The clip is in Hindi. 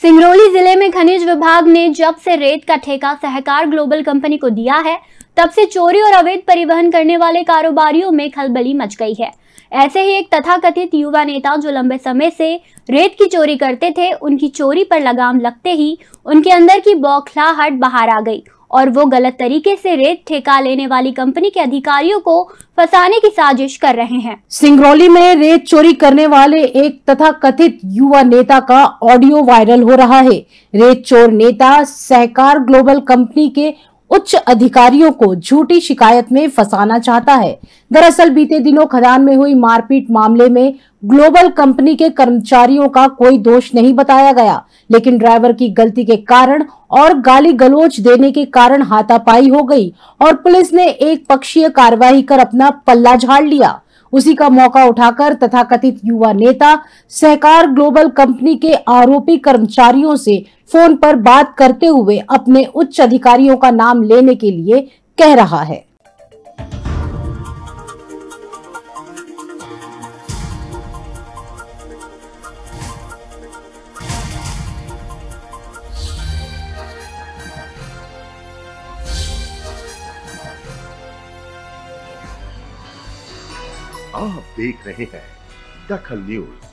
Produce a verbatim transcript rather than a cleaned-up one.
सिंगरौली जिले में खनिज विभाग ने जब से रेत का ठेका सहकार ग्लोबल कंपनी को दिया है, तब से चोरी और अवैध परिवहन करने वाले कारोबारियों में खलबली मच गई है। ऐसे ही एक तथाकथित युवा नेता जो लंबे समय से रेत की चोरी करते थे, उनकी चोरी पर लगाम लगते ही उनके अंदर की बौखलाहट बाहर आ गई और वो गलत तरीके से रेत ठेका लेने वाली कंपनी के अधिकारियों को फंसाने की साजिश कर रहे हैं। सिंगरौली में रेत चोरी करने वाले एक तथाकथित युवा नेता का ऑडियो वायरल हो रहा है। रेत चोर नेता सहकार ग्लोबल कंपनी के उच्च अधिकारियों को झूठी शिकायत में फंसाना चाहता है। दरअसल बीते दिनों खदान में हुई मारपीट मामले में ग्लोबल कंपनी के कर्मचारियों का कोई दोष नहीं बताया गया, लेकिन ड्राइवर की गलती के कारण और गाली गलौज देने के कारण हाथापाई हो गई और पुलिस ने एक पक्षीय कार्रवाई कर अपना पल्ला झाड़ लिया। उसी का मौका उठाकर तथाकथित युवा नेता सहकार ग्लोबल कंपनी के आरोपी कर्मचारियों से फोन पर बात करते हुए अपने उच्च अधिकारियों का नाम लेने के लिए कह रहा है। आप देख रहे हैं दखल न्यूज।